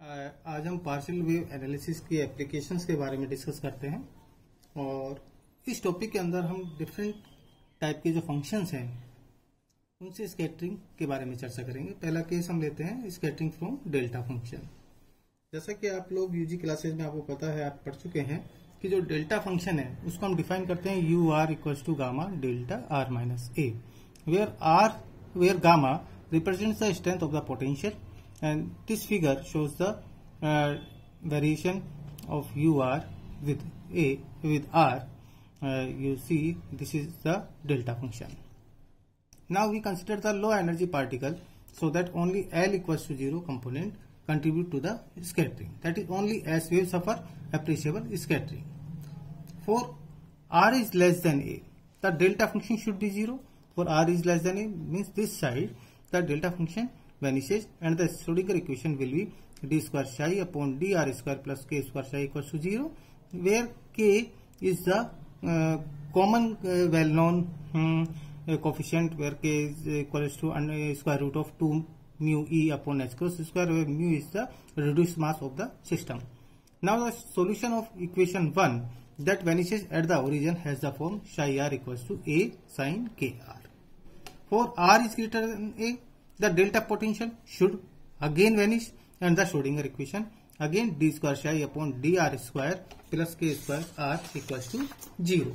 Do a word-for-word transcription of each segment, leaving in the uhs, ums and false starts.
आज हम partial wave analysis की एप्लीकेशंस के बारे में डिस्कस करते हैं और इस टॉपिक के अंदर हम डिफरेंट टाइप के जो फंक्शंस हैं उनसे स्कैटरिंग के बारे में चर्चा करेंगे। पहला केस हम लेते हैं स्कैटरिंग फ्रॉम डेल्टा फंक्शन। जैसा कि आप लोग यूजी क्लासेज में आपको पता है, आप पढ़ चुके हैं कि जो डेल्टा फंक्शन है उसको हम डिफाइन करते हैं u r equals to gamma delta r minus a, where r where gamma represents the strength of the potential, and this figure shows the uh, variation of U R with A with R. Uh, you see this is the delta function. Now we consider the low energy particle so that only L equals to zero component contribute to the scattering. That is only as waves suffer appreciable scattering. For R is less than A, the delta function should be zero. For R is less than A means this side the delta function vanishes and the Schrodinger equation will be d square psi upon dr square plus k square psi equals to zero, where k is the uh, common uh, well known um, uh, coefficient, where k is equals to uh, square root of two mu e upon h cross square, where mu is the reduced mass of the system. Now the solution of equation one that vanishes at the origin has the form psi r equals to a sin kr. For R is greater than A, the delta potential should again vanish and the Schrodinger equation again d square psi upon dr square plus k square r equals to zero.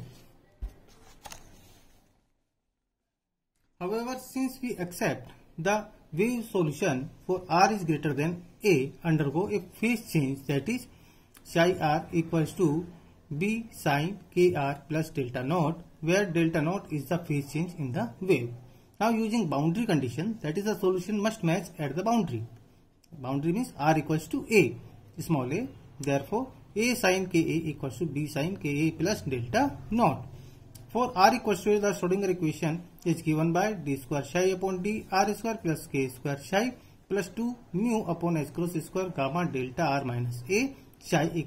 However, since we accept the wave solution for R is greater than A undergo a phase change, that is psi r equals to b sin kr plus delta naught, where delta naught is the phase change in the wave. Now using boundary condition, that is the solution must match at the boundary. Boundary means R equals to A, small a. Therefore, A sin Ka equals to B sin Ka plus delta naught. For R equals to A, the Schrodinger equation is given by d square psi upon d r square plus k square psi plus two mu upon h cross square gamma delta r minus A psi.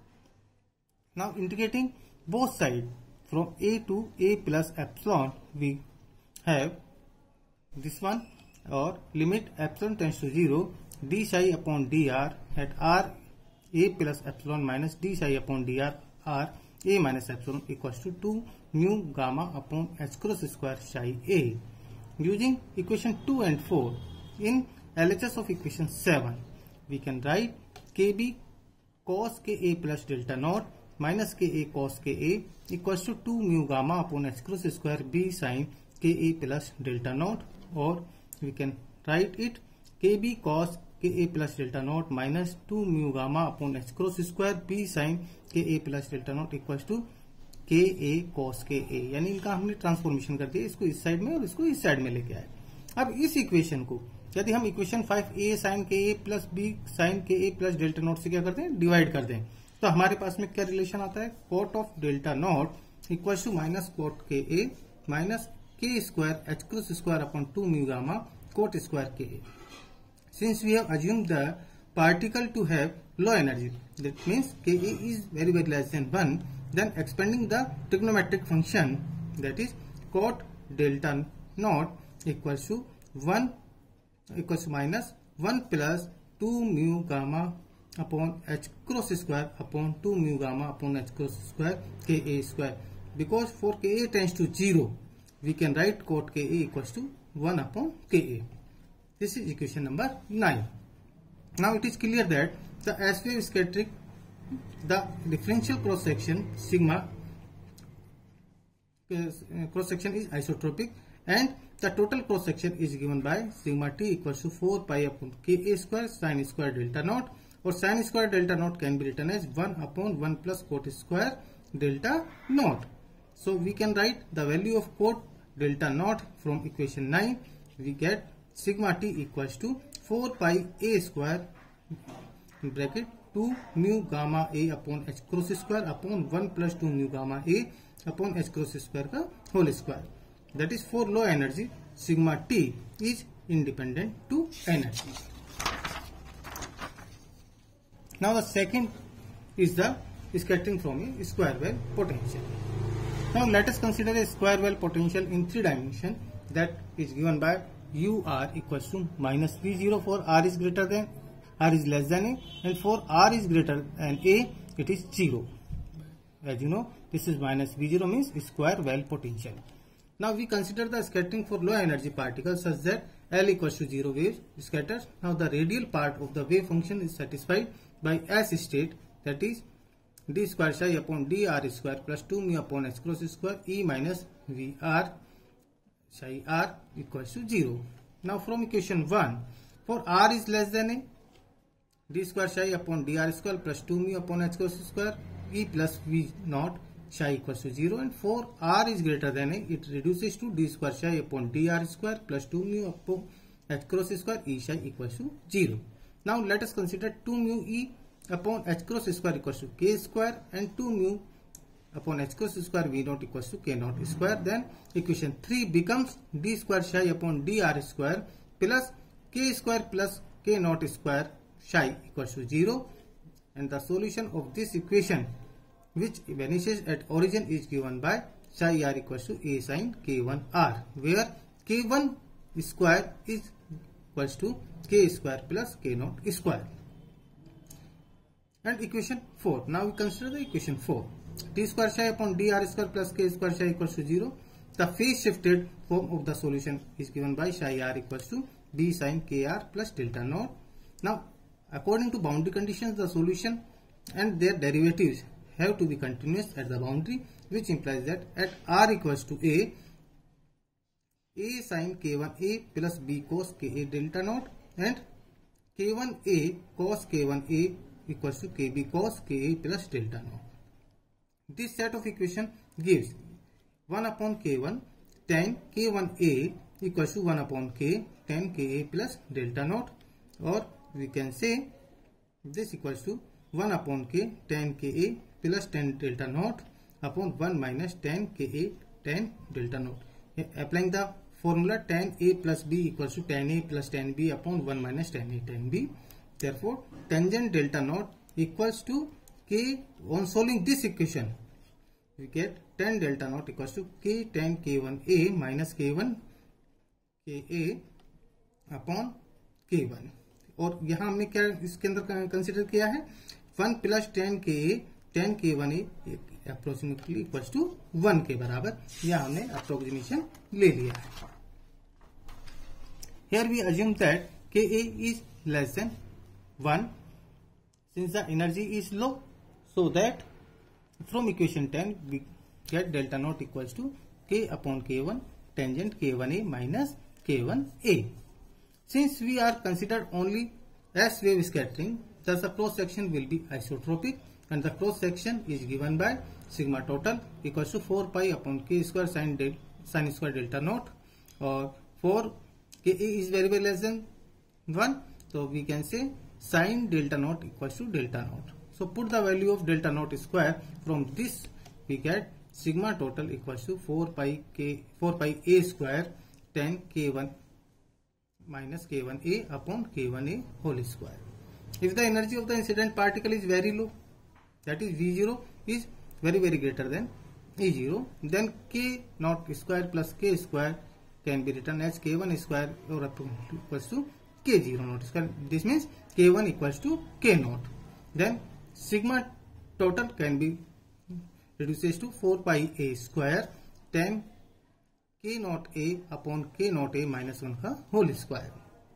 Now integrating both sides from A to A plus epsilon, we have this one, or limit epsilon tends to zero d psi upon dr at r a plus epsilon minus d psi upon dr r a minus epsilon equals to two mu gamma upon h cross square psi a. Using equation two and four in L H S of equation seven, we can write kb cos ka plus delta naught minus ka cos ka equals to two mu gamma upon h cross square b sin ka plus delta naught, or we can write it kb cos ka plus delta naught minus two mu gamma upon h cross square b sin ka plus delta naught equals to ka cos ka. यानी इनका हमने transformation कर दिया, इसको इस side में और इसको इस साइड में लेके आए। अब इस इक्वेशन को यदि हम equation five a sin ka plus b sin ka plus delta naught से क्या करते हैं, डिवाइड कर दें, तो हमारे पास में क्या रिलेशन आता है, cot of delta naught equals to minus cot ka minus k square h cross square upon two mu gamma cot square ka. Since we have assumed the particle to have low energy, that means Ka is very very less than one, then expanding the trigonometric function, that is cot delta naught equals to one equals to minus one plus two mu gamma upon h cross square upon two mu gamma upon h cross square Ka square. Because for Ka tends to zero, we can write cot Ka equals to one upon Ka. This is equation number nine. Now it is clear that the S wave scattering, the differential cross section sigma uh, cross section is isotropic, and the total cross section is given by sigma t equals to four pi upon Ka square sin square delta naught, or sin square delta naught can be written as one upon one plus cot square delta naught. So we can write the value of cot delta naught from equation nine. We get sigma t equals to four pi a square bracket two mu gamma a upon h cross square upon one plus two mu gamma a upon h cross square ka whole square. That is for low energy, sigma t is independent to energy. Now the second is the scattering from a square well potential. Now let us consider a square well potential in three dimension that is given by U R equals to minus V zero for R is greater than R is less than A, and for R is greater than A, it is zero. As you know, this is minus V zero means square well potential. Now we consider the scattering for low energy particles such that L equals to zero waves scattered. Now the radial part of the wave function is satisfied by S state, that is d square psi upon dr square plus two mu upon h cross square E minus Vr psi r equals to zero. Now from equation one, for R is less than A, d square psi upon dr square plus two mu upon h cross square E plus V naught psi equals to zero, and for R is greater than A, it reduces to d square psi upon dr square plus two mu upon h cross square E psi equals to zero. Now let us consider two mu E upon h cross square equals to k square and two mu upon h cross square V naught equals to k naught square. Then equation three becomes d square psi upon dr square plus k square plus k naught square psi equals to zero, and the solution of this equation, which vanishes at origin, is given by psi r equals to a sin k one r, where k one square is equals to k square plus k naught square. And equation four. Now we consider the equation four. d square psi upon dr square plus k square psi equals to zero. The phase shifted form of the solution is given by psi r equals to d sin kr plus delta naught. Now according to boundary conditions, the solution and their derivatives have to be continuous at the boundary, which implies that at r equals to a, a sin k one a plus b cos ka delta naught and k one a cos k one a equals to kb cos ka plus delta naught. This set of equation gives one upon k one tan k one a equals to one upon k tan ka plus delta naught, or we can say this equals to one upon k tan ka plus tan delta naught upon one minus tan ka tan delta naught. Applying the formula, tan a plus b equals to tan a plus tan b upon one minus tan a tan b. Therefore tangent delta naught equals to k. On solving this equation, we get tan delta naught equals to k tan k one a minus k one ka upon k one. और यहाँ हमने क्या इसके अंदर consider किया है, one plus ten k a ten k one a approximately equals to one के बराबर, यह हमने अप्रोक्सीमेशन ले लिया है. Here we assume that Ka is less than one since the energy is low, so that from equation ten we get delta naught equals to k upon k one tangent k one a minus k one a. Since we are considered only S wave scattering, thus the cross section will be isotropic, and the cross section is given by sigma total equals to four pi upon k square sin del sin square delta naught, or for Ka is very very less than one, so we can say sin delta naught equals to delta naught. So put the value of delta naught square. From this we get sigma total equals to four pi k four pi a square tan k one minus k one a upon k one a whole square. If the energy of the incident particle is very low, that is V zero is very very greater than E zero, then k naught square plus k square can be written as k one square or equals to k zero naught square. This means k one equals to k naught. Then sigma total can be reduces to four pi a square tan k naught a upon k naught a minus one का whole square.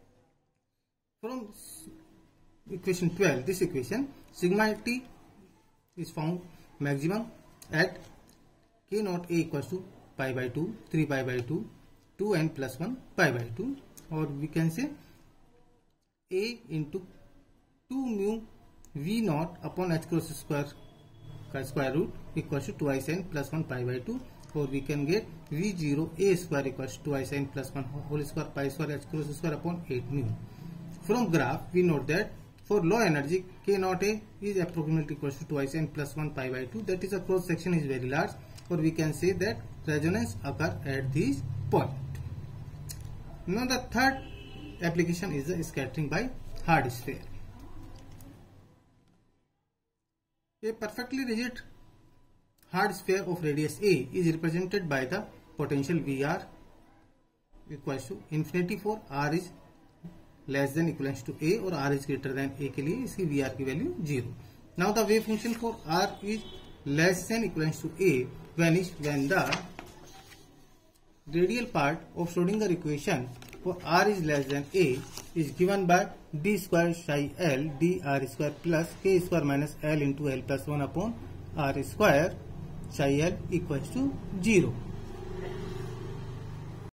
From equation twelve, this equation, sigma t is found maximum at k naught a equals to pi by two, three pi by two, two n plus one pi by two, or we can say a into two mu v naught upon h cross square का square root equals to twice n plus one pi by two, or we can get v zero a square equals to twice n plus one whole square pi square h cross square upon eight mu. From graph we note that for low energy k naught a is approximately equals to twice n plus one pi by two, that is a cross section is very large, or we can say that resonance occur at this point. Now the third application is the scattering by hard sphere. A perfectly rigid hard sphere of radius a is represented by the potential V R equals to infinity for r is less than equals to a और r is greater than a के लिए इसकी V r की value zero. Now the wave function for r is less than equals to a vanish when the radial part of Schrodinger equation for r is less than a is given by d square psi l dr square plus k square minus l into l plus one upon r square psi l equals to zero.